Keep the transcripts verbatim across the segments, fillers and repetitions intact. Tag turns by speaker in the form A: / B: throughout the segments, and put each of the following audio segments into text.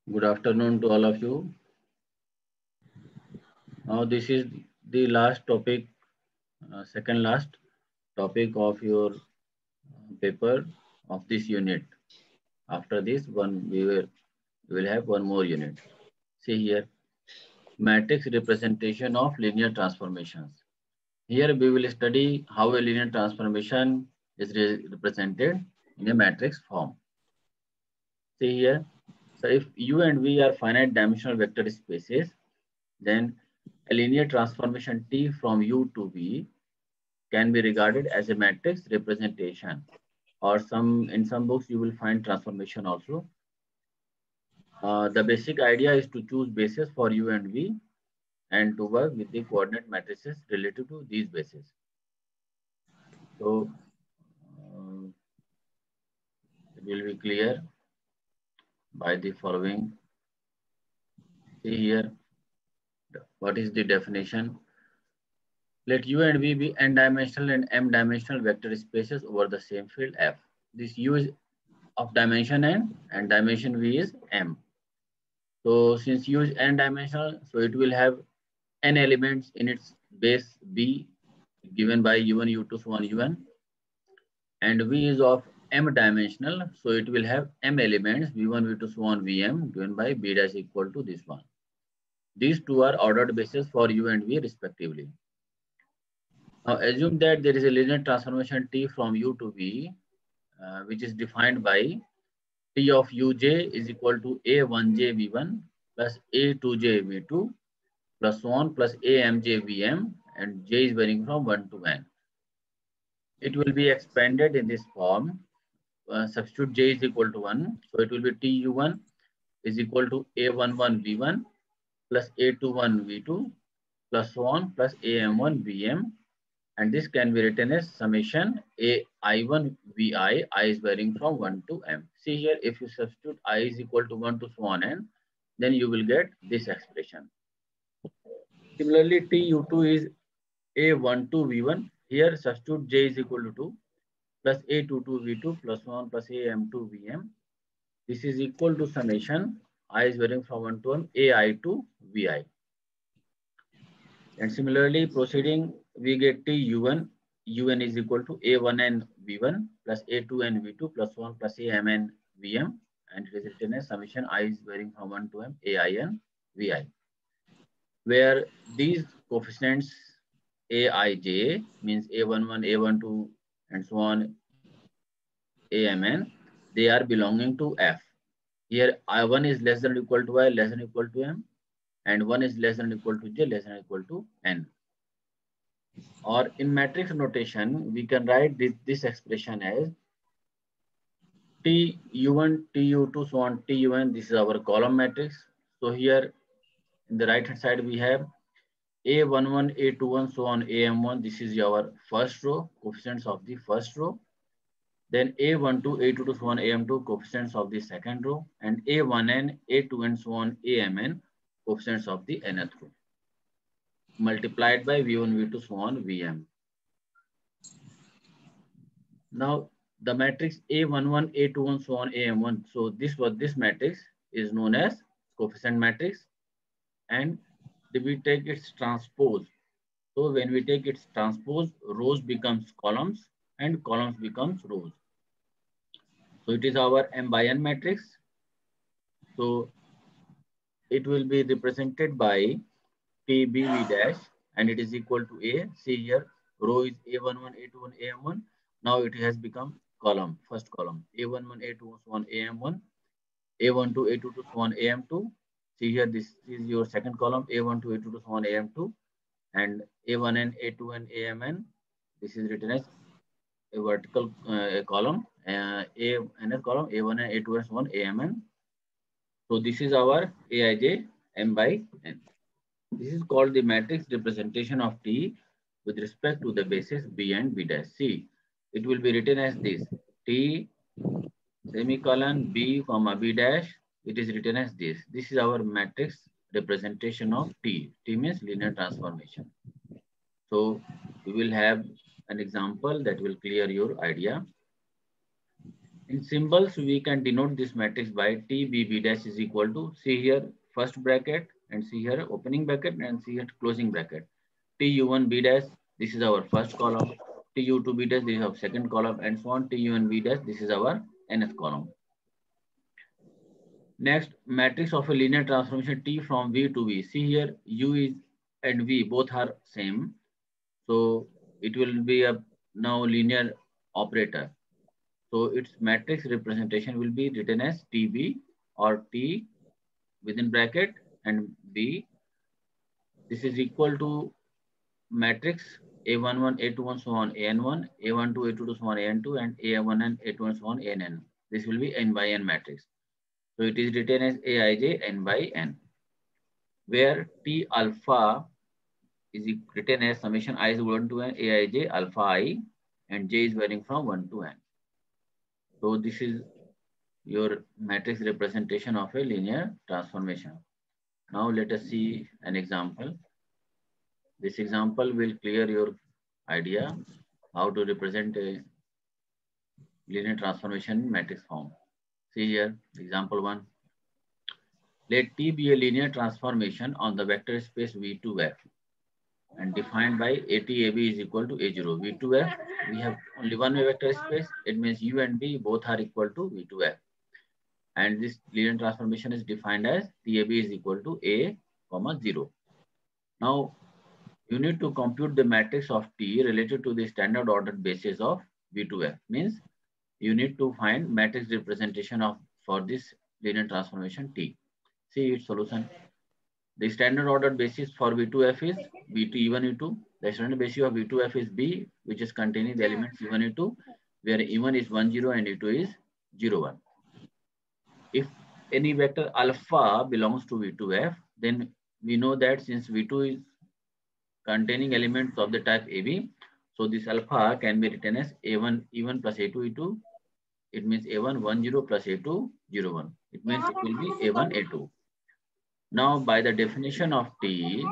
A: Good afternoon to all of you. Now, this is the last topic, uh, second last topic of your uh, paper of this unit. After this one, we will, we will have one more unit. See here, matrix representation of linear transformations. Here we will study how a linear transformation is re- represented in a matrix form. See here, so if U and V are finite dimensional vector spaces, then a linear transformation T from U to V can be regarded as a matrix representation, or some in some books you will find transformation also. Uh, the basic idea is to choose bases for U and V and to work with the coordinate matrices related to these bases. So uh, it will be clear by the following. See here, what is the definition? Let U and V be n-dimensional and m-dimensional vector spaces over the same field F. This U is of dimension n and dimension V is m. So since U is n-dimensional, so it will have n elements in its base B given by U one, U two, so on, Un. And V is of m-dimensional, so it will have m elements V one, V two, so on, Vm given by B dash equal to this one. These two are ordered bases for U and V respectively. Now assume that there is a linear transformation T from U to V, uh, which is defined by T of Uj is equal to A one j V one plus A two j V two plus so on plus A M j V M, and j is varying from one to n. It will be expanded in this form. Uh, substitute j is equal to one. So it will be T U one is equal to A one one V one plus A two one V two plus so on plus A M one V M, and this can be written as summation A I one V I, I is varying from one to m. See here, if you substitute I is equal to one to so on n, then you will get this expression. Similarly, T U two is A one two V one. Here, substitute j is equal to two plus A two two V two plus one plus A M two V M. This is equal to summation I is varying from one to m A I two V I. And similarly, proceeding, we get T U one, U N is equal to A one N V one plus A two N V two plus one plus A M N V M, and it is written as summation I is varying from one to m A I N V I, where these coefficients A I J means A one one, A one two, and so on A M N, they are belonging to F. Here I one is less than or equal to I, less than or equal to M, and one is less than or equal to J, less than or equal to N. Or in matrix notation, we can write this, this expression as T U one, T U two, so on T U N. This is our column matrix. So here in the right hand side, we have A one one, A two one, so on A M one. This is our first row, coefficients of the first row. Then A one two, A two two, so on A M two, coefficients of the second row. And A one N, A two N, so on A M N, coefficients of the nth row. Multiplied by V one, V two, so on V M. Now the matrix A one one, A two one, so on A M one. So this was this matrix is known as coefficient matrix, and we take its transpose. So when we take its transpose, rows becomes columns and columns becomes rows. So it is our M by N matrix. So it will be represented by T B V dash, and it is equal to A. See here, row is A one one, A two one, A M one. Now it has become column, first column, A one one, A two one, A M one, A one two, A two two, one, A M two. See here, this is your second column, A one two, A two two, one, A M two, and A one N, A two N, A M N. This is written as a vertical uh, a column, uh, A N column, A one N, A two N, one, A M N. So this is our A I J M by N. This is called the matrix representation of T with respect to the bases B and B dash. C. It will be written as this: T semicolon B comma B dash. It is written as this. This is our matrix representation of T. T means linear transformation. So we will have an example that will clear your idea. In symbols, we can denote this matrix by T B B dash is equal to, see here first bracket, and see here opening bracket, and see here closing bracket. T U one B dash, this is our first column. T U two B dash, this is our second column, and so on. T U N B dash, this is our nth column. Next, matrix of a linear transformation T from V to V. See here, U is and V both are same. So it will be a now linear operator. So its matrix representation will be written as T B or T within bracket and B. This is equal to matrix A one one, A two one, so on A N one, A one two, A two two, so on A N two, and A one and A two one, so on A N N. This will be N by N matrix. So it is written as A I J N by N, where T alpha is written as summation I is one to N, A I J alpha I, and J is varying from one to N. So this is your matrix representation of a linear transformation. Now let us see an example. This example will clear your idea how to represent a linear transformation in matrix form. See here, example one. Let T be a linear transformation on the vector space V two F and defined by A T A B is equal to A zero. V two F, we have only one vector space. It means U and B both are equal to V two F. And this linear transformation is defined as T A B is equal to A, comma zero. Now, you need to compute the matrix of T related to the standard ordered basis of V two F. Means you need to find matrix representation of for this linear transformation T. See its solution. The standard ordered basis for V two F is V two E one E two. The standard basis of V two F is B, which is containing the elements E one E two, where E one is one zero and E two is zero one. If any vector alpha belongs to V two F, then we know that since V two is containing elements of the type A B, so this alpha can be written as A one E one plus A two E two. It means A one one zero plus A two zero one. It means it will be A one A two. Now by the definition of T,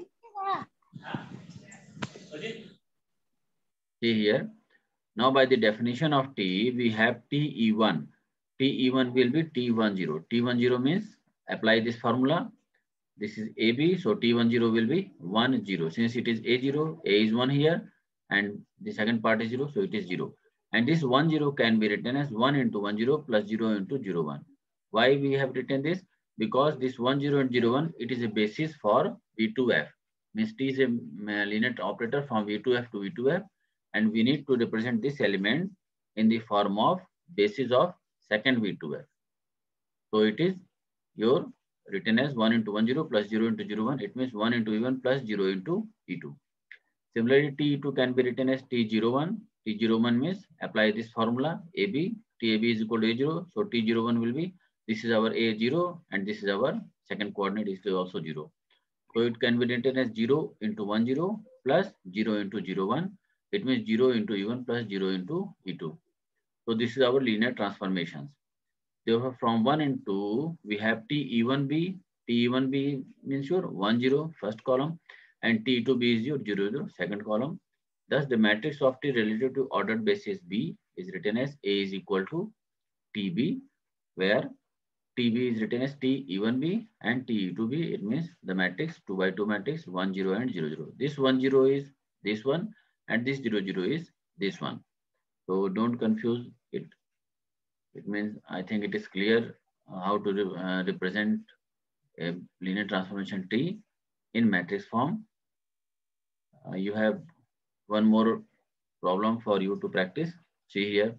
A: see here. Now by the definition of T, we have T E one. T E one will be T one zero. T one zero means apply this formula. This is A B, so T one zero will be one zero. Since it is A zero, A is one here, and the second part is zero, so it is zero. And this one zero can be written as one into one zero plus zero into zero one. Why we have written this? Because this one zero and zero one, it is a basis for V two F. Means T is a linear operator from V two F to V two F, and we need to represent this element in the form of basis of second V two F. So it is your written as one into one zero plus zero into zero one. It means one into E one plus zero into E two. Similarly, T E two can be written as T zero one. T zero one means apply this formula A B. T A B is equal to A zero. So T zero one will be, this is our A zero and this is our second coordinate is also zero. So it can be written as zero into one zero plus zero into zero one. It means zero into E one plus zero into E two. So this is our linear transformations. Therefore, from one and two, we have T E one B. T E one B means your one zero first column, and T E two B is your zero zero second column. Thus, the matrix of T related to ordered basis B is written as A is equal to T B, where T B is written as T E one B and T E two B. It means the matrix two by two matrix one zero and zero zero. This one zero is this one, and this zero zero is this one. So don't confuse it. It means I think it is clear how to re uh, represent a linear transformation T in matrix form. Uh, you have one more problem for you to practice. See here.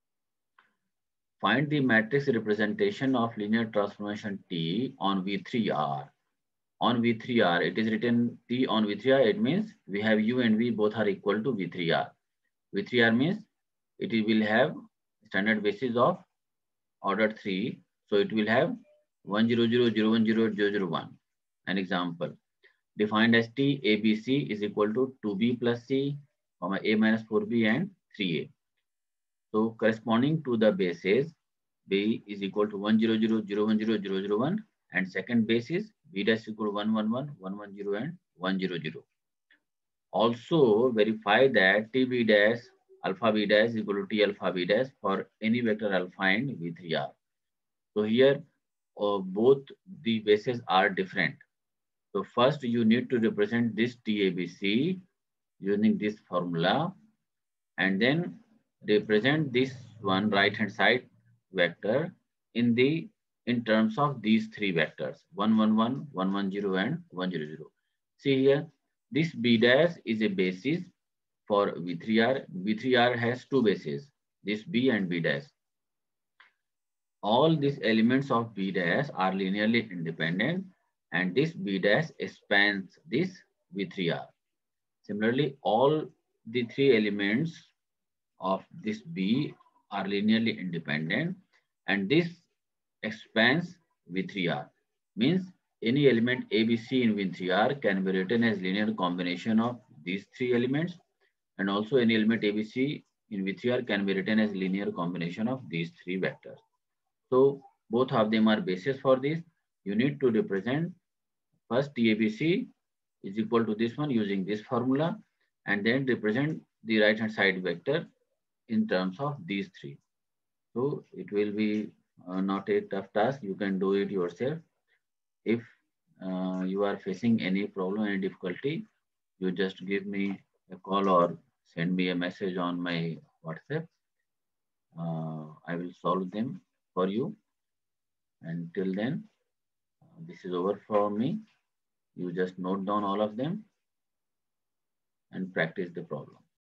A: Find the matrix representation of linear transformation T on V three R. On V three R, it is written T on V three R. It means we have U and V both are equal to V three R. V three R means it will have standard basis of order three. So it will have one zero zero zero one zero zero zero one. An example defined as T A B C is equal to two B plus C, comma A minus four B and three A. So corresponding to the bases, B is equal to one zero zero zero one zero zero zero one, and second base is B dash equal to one one one one one zero and one zero zero. Also verify that T B dash alpha b dash is equal to T alpha b dash for any vector alpha in V three R. So here uh, both the bases are different. So first you need to represent this T A B C using this formula, and then represent this one right hand side vector in the in terms of these three vectors one one one, one one zero and one zero zero. See here, this B dash is a basis for V three R. V three R has two bases, this B and B dash. All these elements of B dash are linearly independent, and this B dash spans this V three R. Similarly, all the three elements of this B are linearly independent, and this expands V three R. Means any element A B C in V three R can be written as linear combination of these three elements, and also any element A B C in V three R can be written as linear combination of these three vectors. So both of them are basis for this. You need to represent first T A B C is equal to this one using this formula, and then represent the right hand side vector in terms of these three. So it will be uh, not a tough task. You can do it yourself. If uh, you are facing any problem, any difficulty, you just give me a call or send me a message on my WhatsApp. Uh, I will solve them for you. Until then, uh, this is over for me. You just note down all of them and practice the problem.